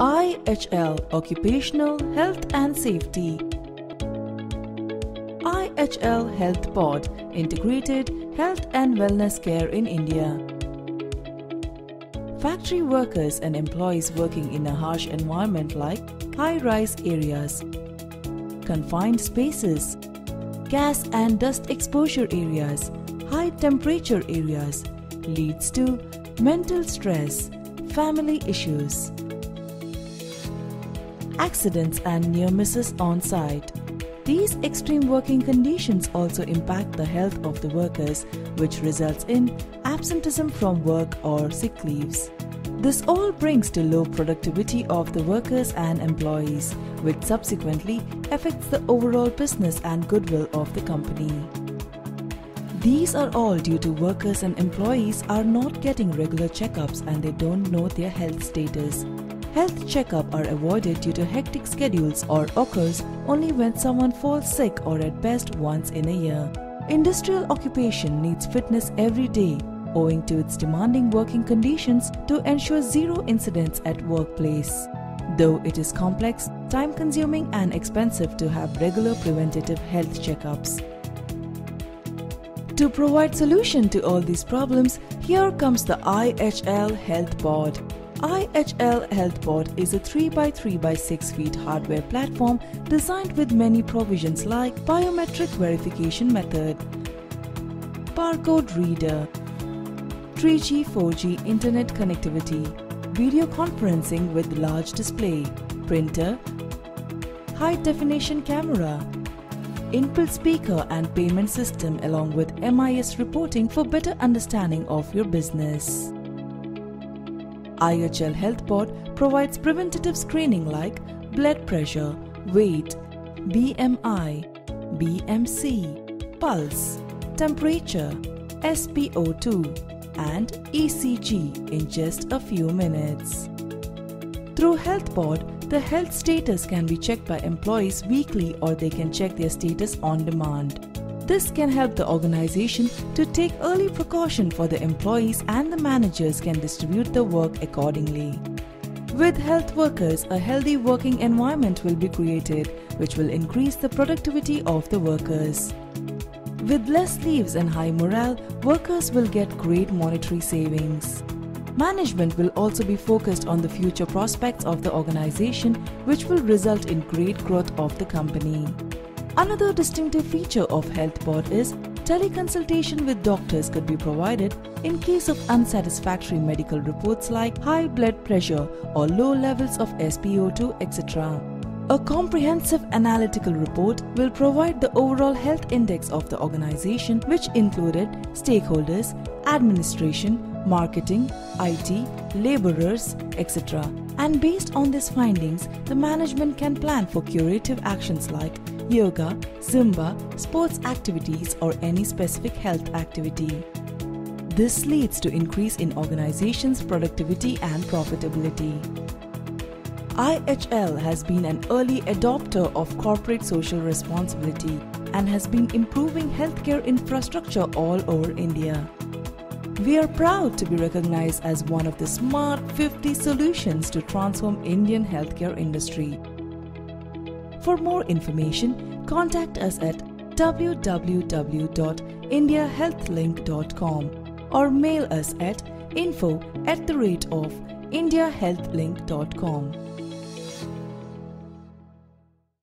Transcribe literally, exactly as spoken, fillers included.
I H L Occupational Health and Safety. I H L Health Pod, Integrated Health and Wellness Care in India. Factory workers and employees working in a harsh environment like high-rise areas, confined spaces, gas and dust exposure areas, high temperature areas leads to mental stress, family issues, accidents and near misses on site. These extreme working conditions also impact the health of the workers, which results in absenteeism from work or sick leaves. This all brings to low productivity of the workers and employees, which subsequently affects the overall business and goodwill of the company. These are all due to workers and employees are not getting regular checkups and they don't know their health status. Health checkup are avoided due to hectic schedules or occurs only when someone falls sick or at best once in a year. Industrial occupation needs fitness every day, owing to its demanding working conditions to ensure zero incidents at workplace. Though it is complex, time-consuming and expensive to have regular preventative health checkups. To provide solution to all these problems, here comes the I H L Health Pod. I H L Health Pod is a three by three by six feet hardware platform designed with many provisions like biometric verification method, barcode reader, three G four G internet connectivity, video conferencing with large display, printer, high definition camera, input speaker and payment system along with M I S reporting for better understanding of your business. I H L Health Pod provides preventative screening like blood pressure, weight, B M I, B M C, pulse, temperature, S p O two and E C G in just a few minutes. Through Health Pod, the health status can be checked by employees weekly or they can check their status on demand. This can help the organization to take early precaution for the employees and the managers can distribute the work accordingly. With health workers, a healthy working environment will be created, which will increase the productivity of the workers. With less leaves and high morale, workers will get great monetary savings. Management will also be focused on the future prospects of the organization, which will result in great growth of the company. Another distinctive feature of Health Pod is teleconsultation with doctors could be provided in case of unsatisfactory medical reports like high blood pressure or low levels of S p O two, et cetera. A comprehensive analytical report will provide the overall health index of the organization, which included stakeholders, administration, marketing, I T, laborers, et cetera. And based on these findings, the management can plan for curative actions like yoga, Zumba, sports activities or any specific health activity. This leads to increase in organization's productivity and profitability. I H L has been an early adopter of corporate social responsibility and has been improving healthcare infrastructure all over India. We are proud to be recognized as one of the Smart fifty solutions to transform Indian healthcare industry. For more information, contact us at w w w dot india health link dot com or mail us at info at the rate of india health link dot com.